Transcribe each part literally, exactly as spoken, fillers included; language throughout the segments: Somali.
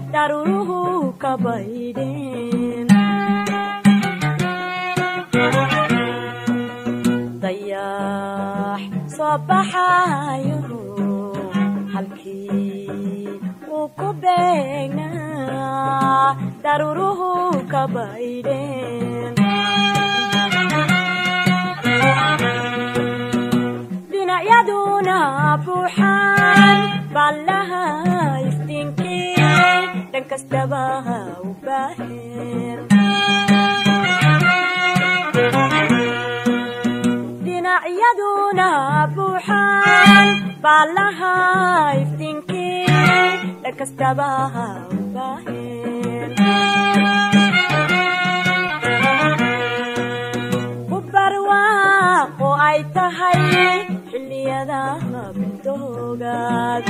daruruhu ka baydeen dayax soo baxayo halkii uu ku beegnaa daruruhu ka baydeen dhinacyaduna buuxaan ballaha iftiinkii dhan kastaba u baaheen dhinacyaduna buuxaan ballaha iftiinkii dhan kastaba u baaheen ku barwaaqo ay tahay xilliyada bintoogaad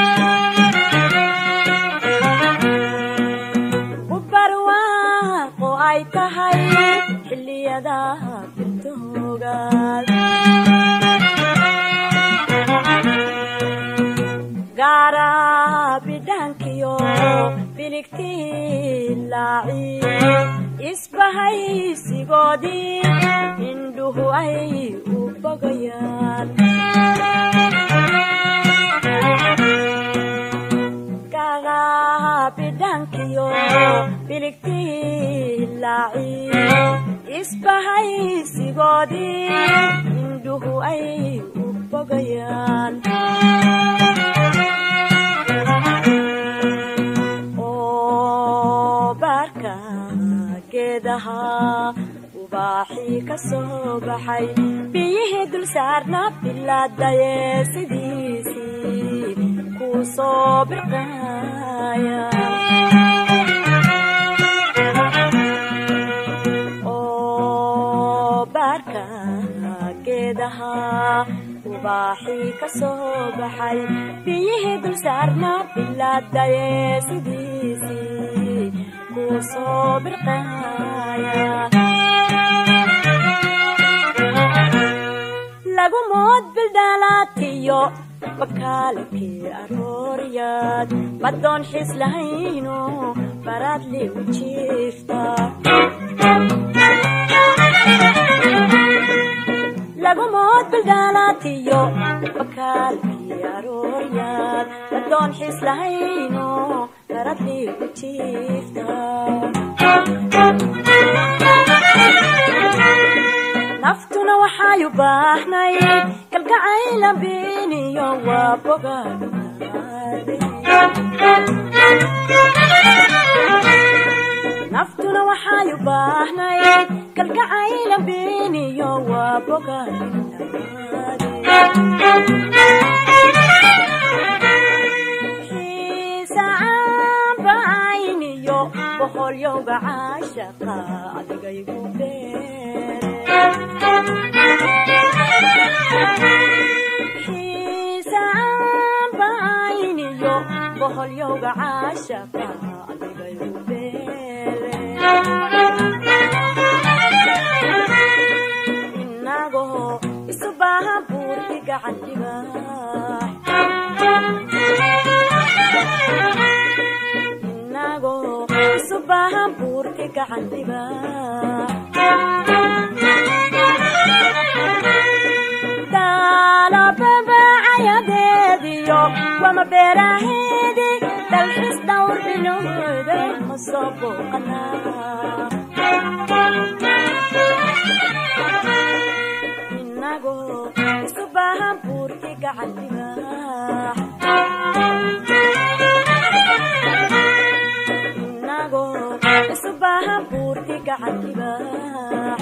ku barwaaqo ay tahay xilliyada bintoogaad gaara bidhaankiyo biligtii laaci isbahaysigoodii indhuhu ay u bogayaan gaara bidhaankiyo biligtii laaci isbahaysigoodii indhuhu ay u bogayaan oo baarka geedaha ubaaxii ka soo baxay biyihii dul saarna bilaadaye sidiisii kuu soo birqaaya oo baarka geedaha ubaaxii ka soo baxay biyihii dul saarna bilaadaye sidiisii kuu soo birqaaya lagu mood bildalaatiyo bakaalkii arooryaad badoon xis lahayno baradli u jiifta lagu mood bildalaatiyo bakaalkii arooryaad badoon xis lahayno baradli u jiifta naftuna waxay u baahnayd kalgacayla beeniyo waa bogaade naftuna waxay u baahnayd kalgacayla beeniyo waa bogaade xiisaan bacayniyo boqolyowga caashaqa adigaygu beere xiisaan bacayniyo boqolyowga caashaqa adigaygu beere inagoo isu baahan buurti gacan dhibaax inagoo isu baahan buurti gacan dhibaax daalababacayadeediyo wama beeraheedi dalxis dhawr bilowda ma soo booqanaa inagoo isu baahan buurti gacan dhibaax inagoo isu baahan buurti gacan dhibaax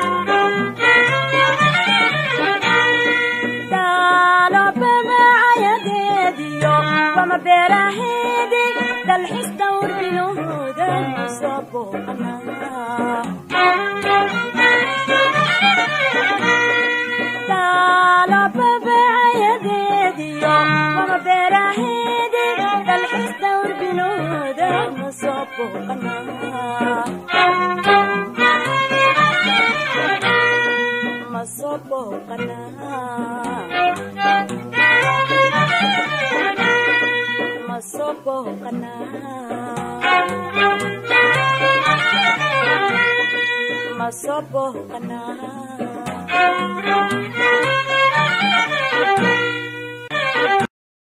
daalababacayadeediyo wama beeraheedi dalxis dhawr bilowda ma soo booqanaa daalababacayadeediyo wama beeraheedi dalxis dhawr bilowda ma soo booqanaa ma soo booqanaa ma masoboqana masoboqana